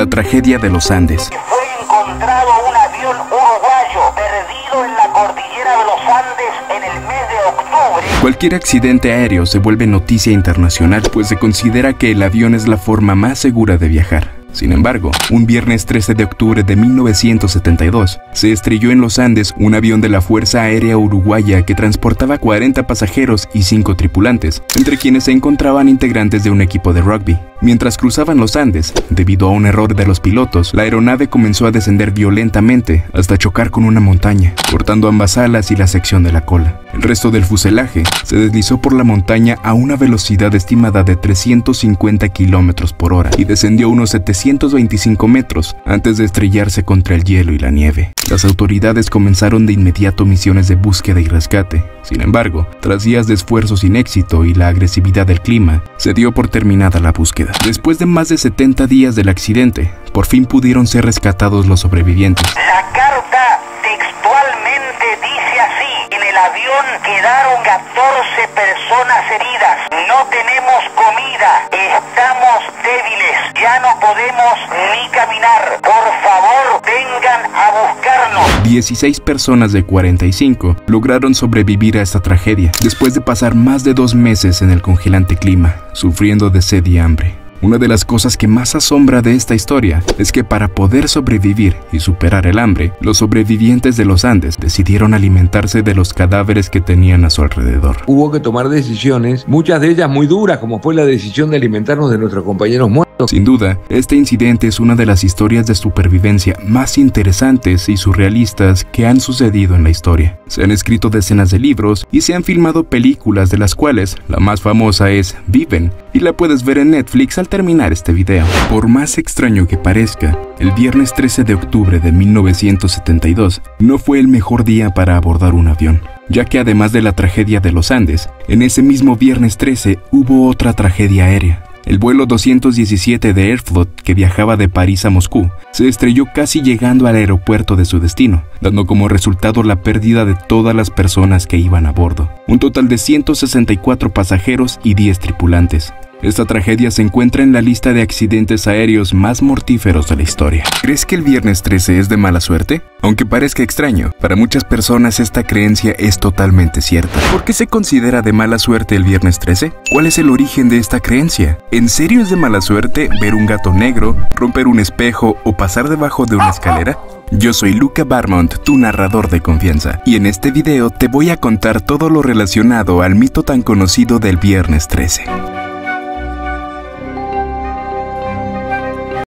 La tragedia de los Andes. Fue encontrado un avión uruguayo perdido en la cordillera de los Andes en el mes de octubre. Cualquier accidente aéreo se vuelve noticia internacional, pues se considera que el avión es la forma más segura de viajar. Sin embargo, un viernes 13 de octubre de 1972, se estrelló en los Andes un avión de la Fuerza Aérea Uruguaya que transportaba 40 pasajeros y 5 tripulantes, entre quienes se encontraban integrantes de un equipo de rugby. Mientras cruzaban los Andes, debido a un error de los pilotos, la aeronave comenzó a descender violentamente hasta chocar con una montaña, cortando ambas alas y la sección de la cola. El resto del fuselaje se deslizó por la montaña a una velocidad estimada de 350 km por hora y descendió unos 725 metros antes de estrellarse contra el hielo y la nieve. Las autoridades comenzaron de inmediato misiones de búsqueda y rescate. Sin embargo, tras días de esfuerzo sin éxito y la agresividad del clima, se dio por terminada la búsqueda. Después de más de 70 días del accidente, por fin pudieron ser rescatados los sobrevivientes. La carta textualmente dice así: en el avión quedaron 14 personas heridas, no tenemos comida, estamos débiles, ya no podemos ni caminar, por favor vengan a buscarnos. 16 personas de 45 lograron sobrevivir a esta tragedia, después de pasar más de 2 meses en el congelante clima, sufriendo de sed y hambre. Una de las cosas que más asombra de esta historia es que para poder sobrevivir y superar el hambre, los sobrevivientes de los Andes decidieron alimentarse de los cadáveres que tenían a su alrededor. Hubo que tomar decisiones, muchas de ellas muy duras, como fue la decisión de alimentarnos de nuestros compañeros muertos. Sin duda, este incidente es una de las historias de supervivencia más interesantes y surrealistas que han sucedido en la historia. Se han escrito decenas de libros y se han filmado películas, de las cuales la más famosa es Viven, y la puedes ver en Netflix al terminar este video. Por más extraño que parezca, el viernes 13 de octubre de 1972 no fue el mejor día para abordar un avión, ya que además de la tragedia de los Andes, en ese mismo viernes 13 hubo otra tragedia aérea. El vuelo 217 de Aeroflot, que viajaba de París a Moscú, se estrelló casi llegando al aeropuerto de su destino, dando como resultado la pérdida de todas las personas que iban a bordo, un total de 164 pasajeros y 10 tripulantes. Esta tragedia se encuentra en la lista de accidentes aéreos más mortíferos de la historia. ¿Crees que el viernes 13 es de mala suerte? Aunque parezca extraño, para muchas personas esta creencia es totalmente cierta. ¿Por qué se considera de mala suerte el viernes 13? ¿Cuál es el origen de esta creencia? ¿En serio es de mala suerte ver un gato negro, romper un espejo o pasar debajo de una escalera? Yo soy Luca Barmont, tu narrador de confianza, y en este video te voy a contar todo lo relacionado al mito tan conocido del viernes 13.